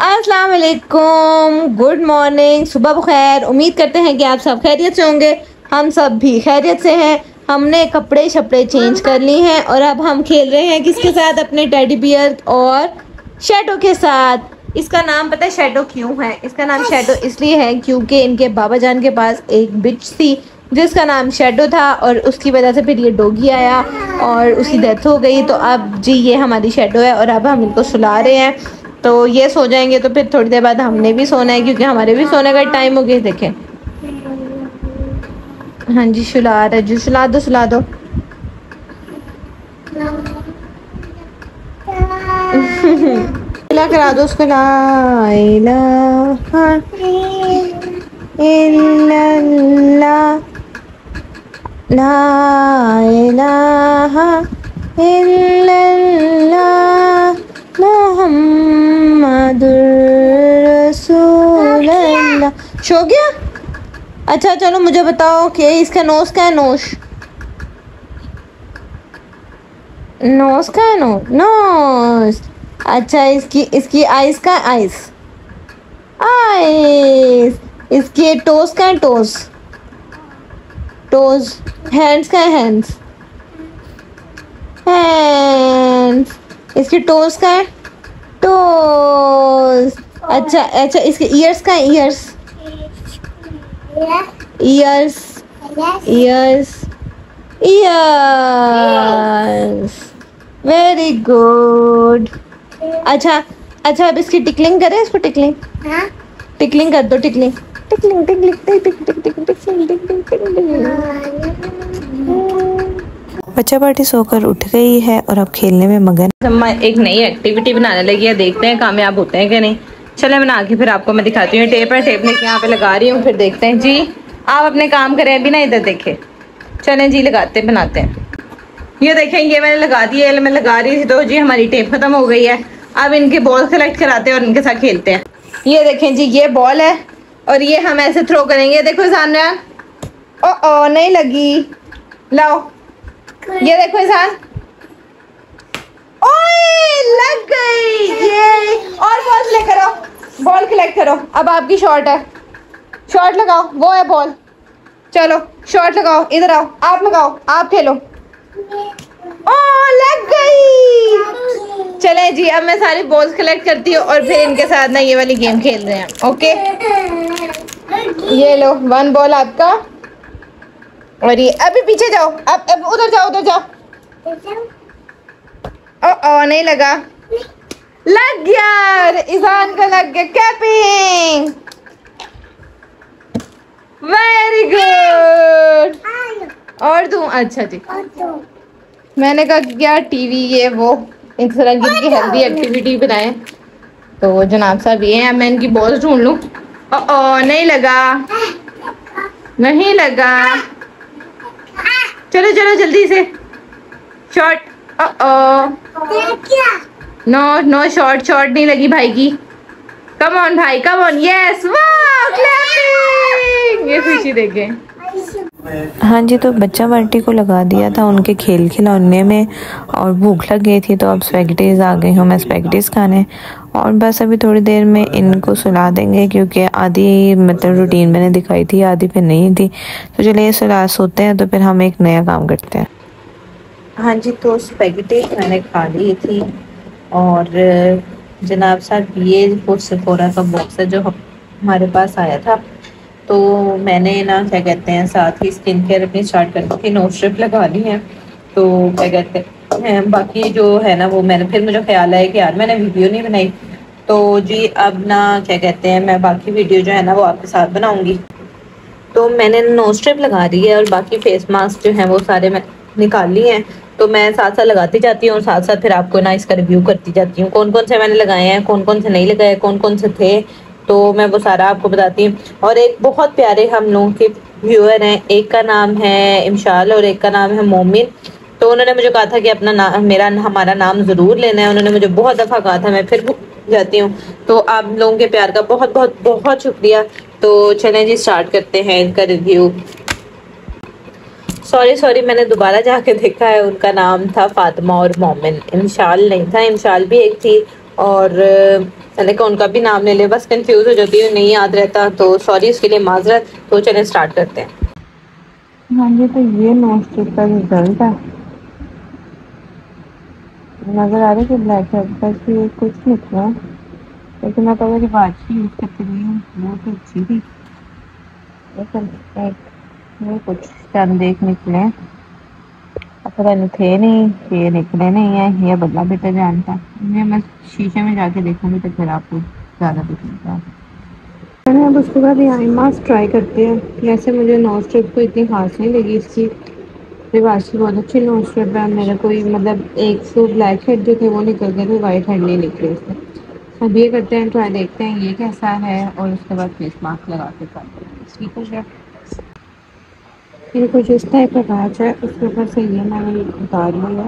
अस्सलाम वालेकुम, good morning, सुबह बखैर। उम्मीद करते हैं कि आप सब खैरियत से होंगे। हम सब भी खैरियत से हैं। हमने कपड़े शपड़े चेंज कर ली हैं और अब हम खेल रहे हैं किसके साथ? अपने टेडी बियर और शैडो के साथ। इसका नाम पता है शैडो क्यों है? इसका नाम शैडो इसलिए है क्योंकि इनके बाबा जान के पास एक बिच थी जिसका नाम शैडो था और उसकी वजह से फिर ये डॉगी आया और उसकी डेथ हो गई। तो अब जी ये हमारी शैडो है और अब हम इनको सुला रहे हैं। तो ये सो जाएंगे तो फिर थोड़ी देर बाद हमने भी सोना है क्योंकि हमारे भी सोने का टाइम हो गया। देखें, हाँ जी सुला रहे जी, सुला दो सुला दो। करा दो उसको। ला इलाहा इल्लल्लाह, ला इलाहा इल्लल्लाह, मुहम्मदुर रसूलुल्लाह। सो गया? अच्छा चलो मुझे बताओ कि इसका नोज का है? नोज का है? नोज। अच्छा इसकी इसकी आइस का? आइस। इसके टोस का है? टोज। हैंड्स का है? हैंड्स। इसके टोस का है? टोस। अच्छा अच्छा इसके ईयर्स का है? ईयर्स। Very good. अच्छा अच्छा अब इसकी टिकलिंग करें? इसको टिकलिंग टिकलिंग कर दो। Tickling tickling tickling tickling. बच्चा पार्टी सोकर उठ गई है और अब खेलने में मगन। अम्मा एक नई एक्टिविटी बनाने लगी है, देखते हैं कामयाब होते हैं कि नहीं। चले बना के फिर आपको मैं दिखाती हूँ। टेप लेके यहाँ पे लगा रही हूँ, फिर देखते हैं। जी आप अपने काम करें, अभी ना इधर देखे। चलें जी लगाते बनाते हैं। ये देखें ये मैंने लगा दी है, मैं लगा रही थी तो जी हमारी टेप खत्म हो गई है। अब इनके बॉल कलेक्ट कराते हैं और इनके साथ खेलते हैं। ये देखें जी ये बॉल है और ये हम ऐसे थ्रो करेंगे। देखो सामने। ओ नहीं लगी। लाओ ये देखो इंसान। ओए लग गई ये। और बॉल कलेक्ट करो, बॉल कलेक्ट करो। अब आपकी शॉट है, शॉट लगाओ। वो है बॉल, चलो शॉट लगाओ। इधर आओ, आप लगाओ, आप खेलो। ओ लग गई। चले जी अब मैं सारी बॉल्स कलेक्ट करती हूँ और फिर इनके साथ ना ये वाली गेम खेल रहे हैं। ओके ये लो 1 बॉल आपका और ये अभी पीछे जाओ। अब उधर जाओ, उधर जाओ। ओ नहीं लगा। लग गया, ईजान का लग गया। Clapping, very good. और दूं? अच्छा जी मैंने कहा क्या टीवी ये वो इस तरह की हेल्दी एक्टिविटी बनाए। तो जनाब साहब ये हैं, मैं इनकी बॉल ढूंढ लूं। ओ नहीं लगा, नहीं लगा। चलो चलो जल्दी से शॉट। नो शॉट नहीं लगी भाई की। कम ऑन भाई, कम ऑन। यस वाह क्लैपिंग। ये खुशी देखें। हाँ जी तो बच्चा पार्टी को लगा दिया था उनके खेल खिलौने में और भूख लग गई थी तो अब स्पैगेटीज आ गई हूँ मैं स्पैगेटीज खाने। और बस अभी थोड़ी देर में इनको सुला देंगे क्योंकि आधी मतलब रूटीन मैंने दिखाई थी, आधी फिर नहीं थी। तो चलिए सुला सोते हैं तो फिर हम एक नया काम करते हैं। हाँ जी तो स्पैगेटीज मैंने खा ली थी और जनाब साहब ये वो सेफोरा का बॉक्स है जो हमारे पास आया था। तो मैंने ना क्या कहते हैं साथ ही स्किन केयर अपनी स्टार्ट कर दी थी। नोज स्ट्रिप लगा ली है। तो क्या कहते हैं बाकी जो है ना वो मैंने फिर मुझे ख्याल आया कि यार मैंने वीडियो नहीं बनाई। तो जी अब ना क्या कहते हैं मैं बाकी वीडियो जो है ना वो आपके साथ बनाऊंगी। तो मैंने नोज स्ट्रिप लगा दी है और बाकी फेस मास्क जो है वो सारे मैं निकाल लिए हैं। तो मैं साथ साथ लगाती जाती हूँ और साथ साथ फिर आपको ना इसका रिव्यू करती जाती हूँ। कौन कौन से मैंने लगाए हैं, कौन कौन से नहीं लगाए, कौन कौन से थे, तो मैं वो सारा आपको बताती हूँ। और एक बहुत प्यारे हम लोगों के व्यूअर हैं, एक का नाम है इमशाल और एक का नाम है मोमिन। तो उन्होंने मुझे कहा था कि अपना नाम हमारा नाम ज़रूर लेना है। उन्होंने मुझे बहुत दफ़ा कहा था, मैं फिर जाती हूँ। तो आप लोगों के प्यार का बहुत बहुत बहुत शुक्रिया। तो चलें जी स्टार्ट करते हैं इनका रिव्यू। सॉरी मैंने दोबारा जाके देखा है, उनका नाम था फातिमा और मोमिन, इमशाल नहीं था। इमशाल भी एक थी और मैंने कहा उनका भी नाम ले ले, बस कंफ्यूज हो जाती है, नहीं याद रहता, तो सॉरी उसके लिए माजरत। तो चलें स्टार्ट करते हैं। हाँ जी, तो ये नोट स्ट्रिप का रिजल्ट है। नज़र आ रहा है कि ब्लैक है, बस ये कुछ निकला, लेकिन मैं कभी रिवाज की यूज़ करती रही हूँ, वो तो अच्छी थी, लेकिन एक ये कुछ चंद देख निकले, पता नहीं थे नहीं, ये निकले नहीं है, ये बदला भी तो जानता। ये मैं शीशे में जाके देखूँगी तो फिर आपको ज़्यादा दिखेगा। मैंने अब उसके बाद ये आई मास्क ट्राई करते हैं। वैसे मुझे नोज स्ट्रिप को इतनी खास नहीं लगी इसकी, रिवाज की बहुत अच्छी नोज स्ट्रिप है। मेरा कोई मतलब एक तो ब्लैक हेड जो थे वो निकल गए थे, वाइट हेड नहीं निकले इससे। अब ये करते हैं, ट्राई देखते हैं ये कैसा है, और उसके बाद फेस मास्क लगा के करते हैं। ठीक हो गया, ये कुछ इस टाइप का कांच है, उसके ऊपर से ये मैंने उतार लिया।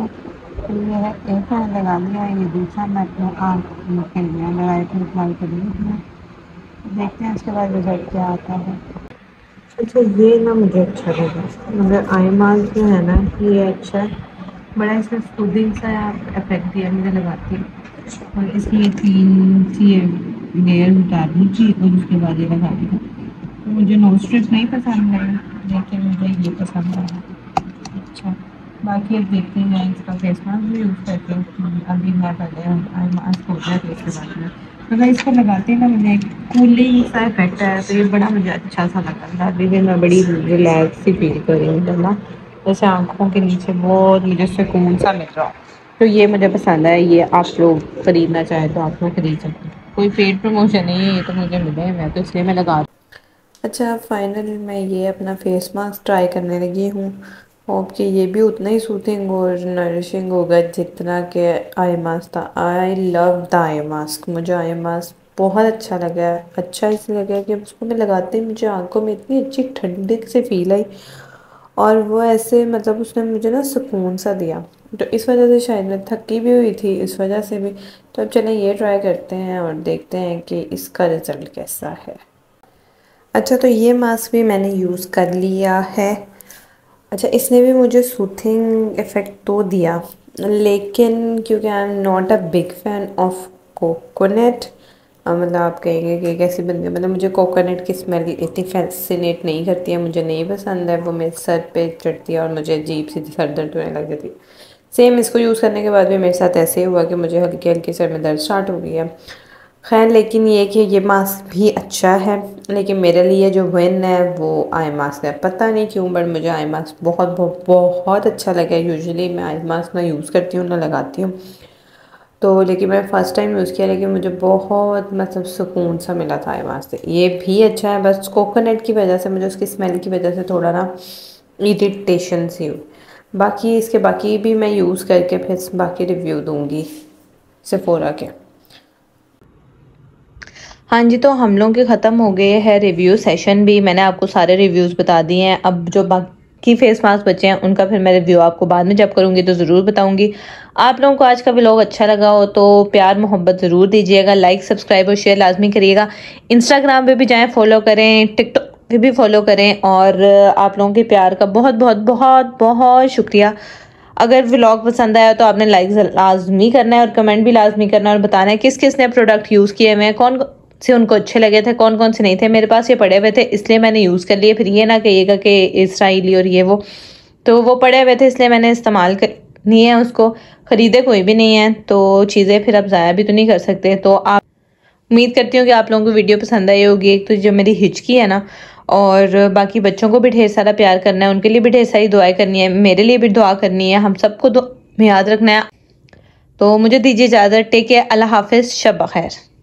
ये है एक मैंने लगा लिया, ये दूसरा मैं अपने आँख के लिए लगाए थे, अप्लाई कर लिया। देखते हैं उसके बाद रिजल्ट क्या आता है। अच्छा, ये ना मुझे अच्छा लगा, मतलब आई मास्क जो है ना ये अच्छा है, बड़ा इसमें सूदिंग सा इफेक्ट दिया मुझे लगाती है। और इसकी ये 3 सी लेयर उतारनी थी और उसके बाद ये लगा दी। तो मुझे नोज स्ट्रिप नहीं पसंद है, लेकिन मुझे ये पसंद है। अच्छा, बाकी अब देखते हैं इसका फेस मास्क भी यूज़ करके। अभी मैं पहले आई मास्क हो गया तो इसके बाद में अगर इसको लगाते हैं ना, मुझे कूलिंग सा इफेक्ट है, तो ये बड़ा मुझे अच्छा सा लगा। अभी भी मैं बड़ी रिलैक्स सी फील कर रही हूँ ना, जैसे आंखों के नीचे बहुत मुझे सुकून सा मिल रहा। तो ये मुझे पसंद है, ये आप लोग खरीदना चाहें तो आप लोग खरीद सकते हैं। कोई पेड प्रमोशन नहीं है, ये तो मुझे मिले, मैं तो इसलिए मैं लगा। अच्छा, फाइनली मैं ये अपना फेस मास्क ट्राई करने लगी हूँ। होप कि ये भी उतना ही सूथिंग और नरिशिंग होगा जितना कि आई मास्क था। I love the eye mask, मुझे आई मास्क बहुत अच्छा लगा है। अच्छा इसलिए लगा कि उसको मैं लगाते ही मुझे आंखों में इतनी अच्छी ठंडक से फील आई, और वो ऐसे मतलब उसने मुझे ना सुकून सा दिया। तो इस वजह से शायद मैं थकी भी हुई थी, इस वजह से भी। तो अब चलें ये ट्राई करते हैं और देखते हैं कि इसका रिज़ल्ट कैसा है। अच्छा, तो ये मास्क भी मैंने यूज़ कर लिया है। अच्छा, इसने भी मुझे सूथिंग इफ़ेक्ट तो दिया, लेकिन क्योंकि I am not a big fan of coconut, मतलब आप कहेंगे कि कैसी बनती है, मतलब मुझे कोकोनट की स्मेल इतनी फैसिनेट नहीं करती है, मुझे नहीं पसंद है। वो मेरे सर पे चढ़ती है और मुझे अजीब सी सर दर्द होने लग जाती है। सेम इसको यूज़ करने के बाद भी मेरे साथ ऐसे ही हुआ कि मुझे हल्की हल्की सर में दर्द स्टार्ट हो गई है। खैर, लेकिन ये कि ये मास्क भी अच्छा है, लेकिन मेरे लिए जो विन है वो आई मास्क है। पता नहीं क्यों, बट मुझे आई मास्क बहुत बहुत बहुत अच्छा लगा। यूजुअली मैं आई मास्क ना यूज़ करती हूँ ना लगाती हूँ, तो लेकिन मैं फ़र्स्ट टाइम यूज़ किया, लेकिन मुझे बहुत मतलब सुकून सा मिला था आई मास्क से। ये भी अच्छा है, बस कोकोनट की वजह से मुझे उसकी स्मेल की वजह से थोड़ा ना इरिटेशन सी हुई। बाकी इसके बाकी भी मैं यूज़ करके फिर बाकी रिव्यू दूँगी सेफोरा के। हाँ जी, तो हम लोगों के ख़त्म हो गए हैं रिव्यू सेशन भी। मैंने आपको सारे रिव्यूज़ बता दिए हैं। अब जो बाकी फेस मास्क बचे हैं उनका फिर मैं रिव्यू आपको बाद में जब करूँगी तो ज़रूर बताऊँगी। आप लोगों को आज का व्लॉग अच्छा लगा हो तो प्यार मोहब्बत ज़रूर दीजिएगा, लाइक सब्सक्राइब और शेयर लाजमी करिएगा। इंस्टाग्राम पे भी जाएँ फॉलो करें, टिकटॉक पे भी फॉलो करें, और आप लोगों के प्यार का बहुत बहुत बहुत बहुत शुक्रिया। अगर व्लॉग पसंद आया तो आपने लाइक लाजमी करना है और कमेंट भी लाजमी करना है और बताना है किस किस ने प्रोडक्ट यूज़ किए हुए हैं, कौन से उनको अच्छे लगे थे, कौन कौन से नहीं थे। मेरे पास ये पड़े हुए थे इसलिए मैंने यूज़ कर लिए, फिर ये ना कहिएगा कि इसराइली और ये वो। तो वो पड़े हुए थे इसलिए मैंने इस्तेमाल करनी है, उसको ख़रीदे कोई भी नहीं है, तो चीज़ें फिर अब ज़ाया भी तो नहीं कर सकते। तो आप, उम्मीद करती हूँ कि आप लोगों को वीडियो पसंद आई होगी। एक तो जो मेरी हिचकी है ना, और बाकी बच्चों को भी ढेर सारा प्यार करना है, उनके लिए भी ढेर सारी दुआएं करनी है, मेरे लिए भी दुआ करनी है, हम सबको याद रखना है। तो मुझे दीजिए इजाज़त, टेक केयर, अल्लाह हाफिज़, शब खैर।